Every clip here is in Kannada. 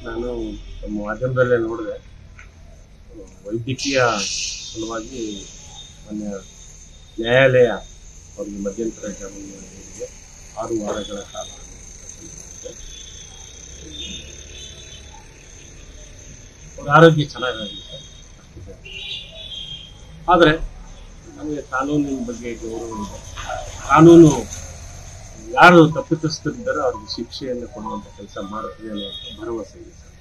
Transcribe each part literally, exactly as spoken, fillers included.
ನಾನು ನಮ್ಮ ಮಾಧ್ಯಮದಲ್ಲೇ ನೋಡಿದೆ, ವೈದ್ಯಕೀಯ ಸಲುವಾಗಿ ಮಾನ್ಯ ನ್ಯಾಯಾಲಯ ಅವರಿಗೆ ಮಧ್ಯಂತರ ಜಾಮೀನು ನೀಡಿದೆ, ಆರು ವಾರಗಳ ಕಾಲ. ಅವ್ರ ಆರೋಗ್ಯ ಚೆನ್ನಾಗಾಗಲಿ ಸರ್, ಅಷ್ಟಿದೆ. ಆದರೆ ನಮಗೆ ಕಾನೂನಿನ ಬಗ್ಗೆ ಗೌರವ ಇದೆ. ಕಾನೂನು ಯಾರು ತಪ್ಪಿತಸ್ಥರಿದ್ದಾರೋ ಅವ್ರಿಗೆ ಶಿಕ್ಷೆಯನ್ನು ಕೊಡುವಂಥ ಕೆಲಸ ಮಾಡುತ್ತದೆ ಅನ್ನುವಂಥ ಭರವಸೆ ಇದೆ ಸರ್.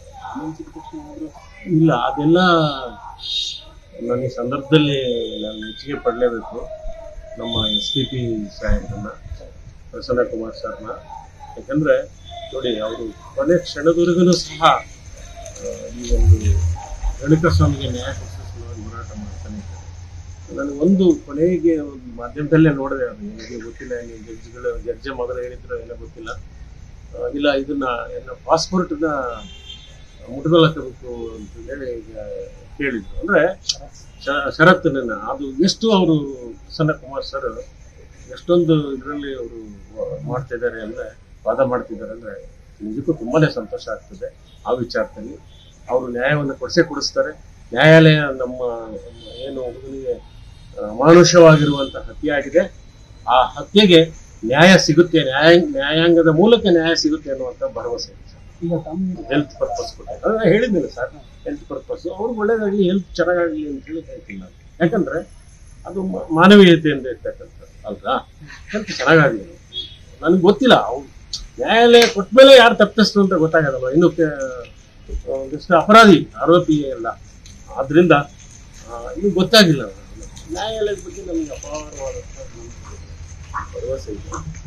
ಇಲ್ಲ, ಅದೆಲ್ಲ ನಾನು ಈ ಸಂದರ್ಭದಲ್ಲಿ ನಾನು ಮೆಚ್ಚುಗೆ ಪಡಲೇಬೇಕು ನಮ್ಮ ಎಸ್ ಪಿ ಪಿ ಸಾಹೇಬ್ರನ್ನ, ಪ್ರಸನ್ನ ಕುಮಾರ್ ಸರ್ನ. ಯಾಕಂದರೆ ನೋಡಿ, ಅವರು ಕೊನೆ ಕ್ಷಣದವರೆಗೂ ಸಹ ಈ ಒಂದು ಗಣಿತ ಸ್ವಾಮಿಗೆ ನ್ಯಾಯ ಕೊಡಿಸಲು ಹೋರಾಟ ಮಾಡ್ತಾನೆ ಇದ್ದಾರೆ. ನಾನು ಒಂದು ಕೊನೆಗೆ ಒಂದು ಮಾಧ್ಯಮದಲ್ಲೇ ನೋಡಿದೆ, ಅದು ನನಗೆ ಗೊತ್ತಿಲ್ಲ, ಜಡ್ಜ್ಗಳು ಜಡ್ಜ ಮೊದಲು ಹೇಳಿದ್ರು ಏನೋ ಗೊತ್ತಿಲ್ಲ. ಇಲ್ಲ, ಇದನ್ನ ಎಲ್ಲ ಪಾಸ್ಪೋರ್ಟ್ನ ಮುಟ್ದಲಕ್ಕಬೇಕು ಅಂತ ಹೇಳಿ ಈಗ ಕೇಳಿದ್ರು. ಅಂದರೆ ಷರತ್ತನ್ನ ಅದು ಎಷ್ಟು ಅವರು ಪ್ರಸನ್ನ ಕುಮಾರ್ ಸರ್ ಎಷ್ಟೊಂದು ಇದರಲ್ಲಿ ಅವರು ಮಾಡ್ತಿದ್ದಾರೆ ಅಂದರೆ, ವಾದ ಮಾಡ್ತಿದ್ದಾರೆ ಅಂದರೆ ನಿಜಕ್ಕೂ ತುಂಬಾನೇ ಸಂತೋಷ ಆಗ್ತದೆ. ಆ ವಿಚಾರದಲ್ಲಿ ಅವರು ನ್ಯಾಯವನ್ನು ಕೊಡಿಸೇ ಕೊಡಿಸ್ತಾರೆ. ನ್ಯಾಯಾಲಯ ನಮ್ಮ ಏನು ಹುಡುಗನಿಗೆ ಅಮಾನುಷವಾಗಿರುವಂಥ ಹತ್ಯೆ ಆಗಿದೆ, ಆ ಹತ್ಯೆಗೆ ನ್ಯಾಯ ಸಿಗುತ್ತೆ, ನ್ಯಾಯ ನ್ಯಾಯಾಂಗದ ಮೂಲಕ ನ್ಯಾಯ ಸಿಗುತ್ತೆ ಅನ್ನುವಂಥ ಭರವಸೆ ಇದೆ ಸರ್. ಹೆಲ್ತ್ ಪರ್ಪಸ್ ಕೊಟ್ಟೆ ಅದನ್ನ ಹೇಳಿದ್ದೀನಿ ಸರ್, ಹೆಲ್ತ್ ಪರ್ಪಸ್ ಅವ್ರಿಗೆ ಒಳ್ಳೇದಾಗಲಿ, ಹೆಲ್ತ್ ಚೆನ್ನಾಗಾಗಲಿ ಅಂತ ಹೇಳಿ ಹೇಳ್ತೀನಿ ನಾನು. ಯಾಕಂದ್ರೆ ಅದು ಮಾನವೀಯತೆಯಿಂದ ಇರ್ತಕ್ಕಂಥದ್ದು ಅಲ್ವಾ. ಹೆಲ್ತ್ ಚೆನ್ನಾಗಾಗಲಿ, ನನಗೆ ಗೊತ್ತಿಲ್ಲ, ಅವ್ರು ನ್ಯಾಯಾಲಯ ಕೊಟ್ಟ ಮೇಲೆ ಯಾರು ತಪ್ಪಿಸ್ತು ಅಂತ ಗೊತ್ತಾಗದಲ್ವ, ಇನ್ನು ಒಂದಿಷ್ಟು ಅಪರಾಧಿ ಆರೋಪಿ ಎಲ್ಲ. ಆದ್ರಿಂದ ಇನ್ನು ಗೊತ್ತಾಗಿಲ್ಲ. ನ್ಯಾಯಾಲಯದ ಬಗ್ಗೆ ನಮಗೆ ಅಪಾರವಾದಂಥ ಭರವಸೆ ಇದೆ.